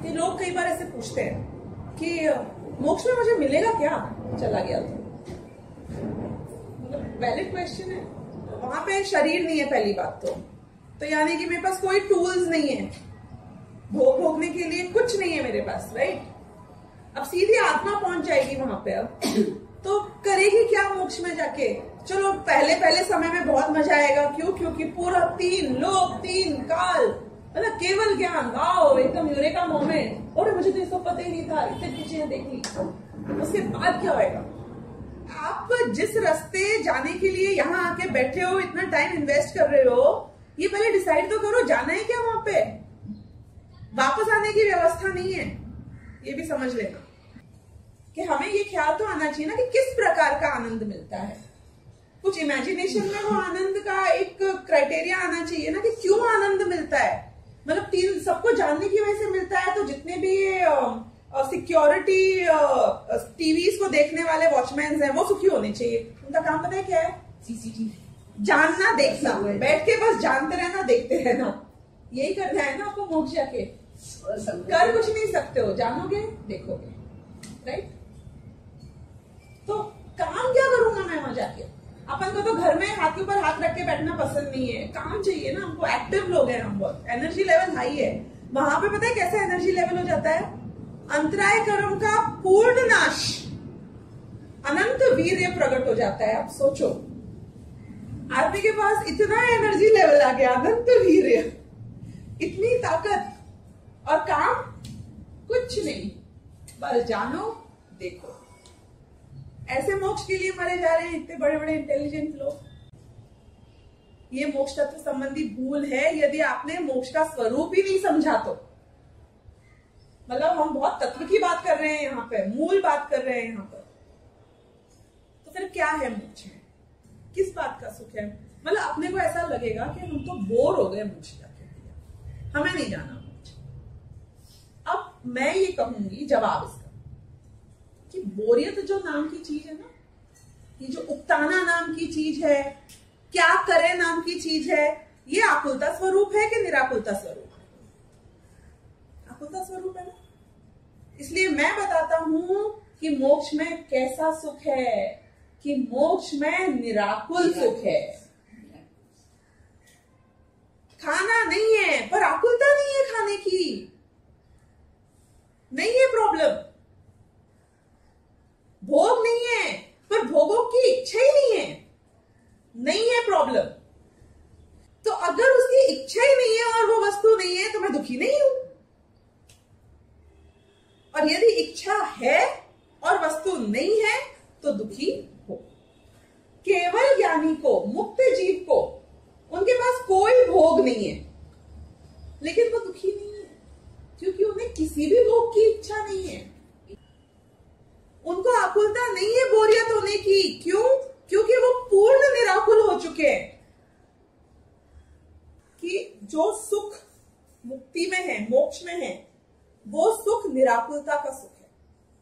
कि लोग कई बार ऐसे पूछते हैं कि मोक्ष में मुझे मिलेगा क्या, चला गया तो। मतलब वैलिड क्वेश्चन है। वहां पे शरीर नहीं है पहली बात तो यानी कि मेरे पास कोई टूल्स नहीं है, भोग भोगने के लिए कुछ नहीं है मेरे पास, राइट। अब सीधी आत्मा पहुंच जाएगी वहां पे, अब तो करेगी क्या मोक्ष में जाके। चलो पहले समय में बहुत मजा आएगा, क्यों? क्योंकि पूरा 3 लोक 3 काल, मतलब केवल ज्ञान, वाओ एकदम यूरेका मोमेंट, और मुझे तो इसको पता ही नहीं था, इतनी चीजें देख ली। उसके बाद क्या होएगा? आप जिस रास्ते जाने के लिए यहाँ आके बैठे हो, इतना टाइम इन्वेस्ट कर रहे हो, ये पहले डिसाइड तो करो जाना है क्या वहां पे। वापस आने की व्यवस्था नहीं है, ये भी समझ लेना कि हमें ये ख्याल तो आना चाहिए ना कि किस प्रकार का आनंद मिलता है। कुछ इमेजिनेशन में वो आनंद का एक क्राइटेरिया आना चाहिए ना कि क्यों आनंद मिलता है। मतलब 3 सबको जानने की वजह से मिलता है, तो जितने भी सिक्योरिटी टीवीज को देखने वाले वॉचमैन हैं वो सुखी होने चाहिए। उनका काम पता है क्या है? सीसीटीवी, जानना देखना, बैठ के बस जानते रहना देखते रहना, यही करना है ना आपको मोक्ष जाके। कर कुछ नहीं सकते हो, जानोगे देखोगे, राइट। तो काम क्या करूंगा मैं वहां जाके? अपन को तो घर में हाथ के ऊपर हाथ रख के बैठना पसंद नहीं है, काम चाहिए ना हमको। एक्टिव लोग हैं हम, बहुत एनर्जी लेवल हाई है। वहां पे पता है कैसा एनर्जी लेवल हो जाता है? अंतराय कर्म का पूर्ण नाश, अनंत वीर्य प्रकट हो जाता है। आप सोचो, आदमी के पास इतना एनर्जी लेवल आ गया, अनंत वीर्य, इतनी ताकत, और काम कुछ नहीं, बस जानो देखो। ऐसे मोक्ष के लिए मरे जा रहे हैं इतने बड़े बड़े इंटेलिजेंट लोग। ये मोक्ष तत्व संबंधी भूल है यदि आपने मोक्ष का स्वरूप ही नहीं समझा तो। मतलब हम बहुत तत्व की बात कर रहे हैं यहाँ पे, मूल बात कर रहे हैं यहाँ पर। तो फिर क्या है मोक्ष में? किस बात का सुख है? मतलब अपने को ऐसा लगेगा कि हम तो बोर हो गए मोक्ष जाके, हमें नहीं जाना मोक्ष। अब मैं ये कहूंगी जवाब इसका कि बोरियत जो नाम की चीज है ना, ये जो उकताना नाम की चीज है, क्या करे नाम की चीज है, ये आकुलता स्वरूप है कि निराकुलता स्वरूप है? आकुलता स्वरूप है ना। इसलिए मैं बताता हूं कि मोक्ष में कैसा सुख है, कि मोक्ष में निराकुल सुख है। खाना नहीं है पर आकुलता नहीं है खाने की, नहीं है प्रॉब्लम। भोग नहीं है पर भोगों की इच्छा ही नहीं है, नहीं है प्रॉब्लम। तो अगर उसकी इच्छा ही नहीं है और वो वस्तु नहीं है तो मैं दुखी नहीं हूं। और यदि इच्छा है और वस्तु नहीं है तो दुखी हो। केवल ज्ञानी को, मुक्त जीव को, उनके पास कोई भोग नहीं है लेकिन वो दुखी नहीं है, क्योंकि उन्हें किसी भी भोग की इच्छा नहीं है। उनको आकुलता नहीं है बोरियत होने की। क्यों? क्योंकि वो पूर्ण निराकुल हो चुके हैं। कि जो सुख मुक्ति में है, मोक्ष में है, वो सुख निराकुलता का सुख है।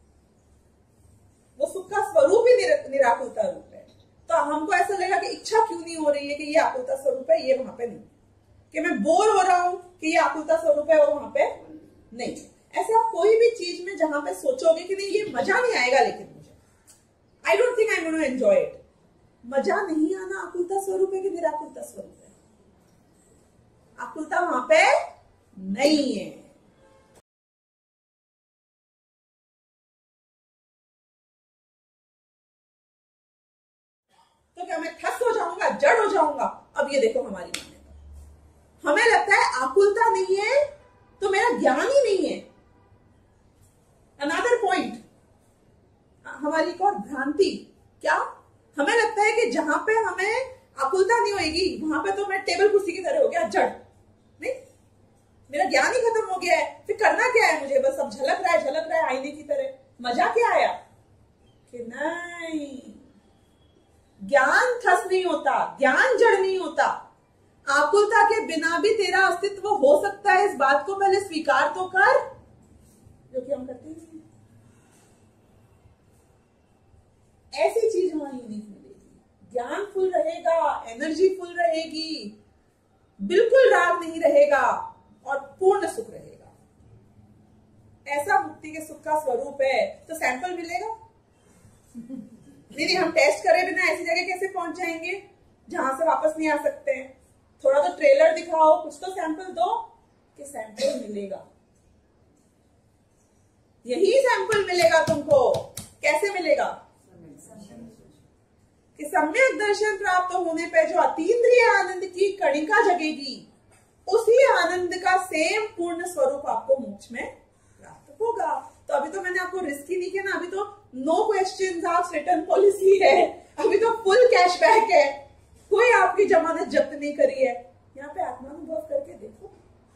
वो सुख का स्वरूप ही निराकुलता रूप है। तो हमको ऐसा लगेगा कि इच्छा क्यों नहीं हो रही है कि ये आकुलता स्वरूप है, ये वहां पे नहीं, कि मैं बोर हो रहा हूं कि ये आकुलता स्वरूप है, वो वहां पे नहीं। ऐसे आप कोई भी चीज में जहां पे सोचोगे कि नहीं ये मजा नहीं आएगा, लेकिन मुझे I don't think I am going to enjoy it, मजा नहीं आना आकुलता स्वरूप है कि निराकुलता स्वरूप है? आकुलता वहां पे नहीं है। तो क्या मैं ठस हो जाऊंगा, जड़ हो जाऊंगा? अब ये देखो हमारी मान्यता, हमें लगता है आकुलता नहीं है तो मेरा ज्ञान ही नहीं है। अनदर पॉइंट, हमारी एक और भ्रांति, क्या हमें लगता है कि जहां पे हमें आकुलता नहीं होगी वहां पे तो मैं टेबल कुर्सी की तरह हो गया, जड़ नहीं, मेरा ज्ञान ही खत्म हो गया है, फिर करना क्या है मुझे? बस अब झलक रहा है आईने की तरह, मजा क्या आया? कि नहीं, ज्ञान ठस नहीं होता, ज्ञान जड़ नहीं होता। आकुलता के बिना भी तेरा अस्तित्व हो सकता है, इस बात को पहले स्वीकार तो कर, जो कि हम करते हैं। ऐसी चीज वहां यूनिक मिलेगी, ज्ञान फुल रहेगा, एनर्जी फुल रहेगी, बिल्कुल राग नहीं रहेगा और पूर्ण सुख रहेगा। ऐसा मुक्ति के सुख का स्वरूप है, तो सैंपल मिलेगा? नहीं, हम टेस्ट करे बिना ऐसी जगह कैसे पहुंच जाएंगे जहां से वापस नहीं आ सकते हैं? थोड़ा तो ट्रेलर दिखाओ, कुछ तो सैंपल दो कि सैंपल मिलेगा। यही सैंपल मिलेगा तुमको। कैसे मिलेगा? कि सम्यक दर्शन प्राप्त होने पे जो अतीन्द्रिय आनंद की कणिका जगेगी, उसी आनंद का सेम पूर्ण स्वरूप आपको मोक्ष में प्राप्त होगा। तो अभी तो मैंने आपको रिस्क ही नहीं किया ना, अभी तो no question asked return policy है, अभी तो फुल कैशबैक है, कोई आपकी जमानत जब्त नहीं करी है। यहाँ पे आत्मानुभव करके देखो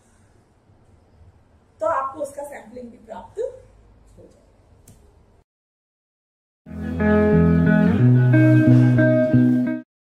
तो आपको उसका सैंपलिंग भी प्राप्त हो जाए।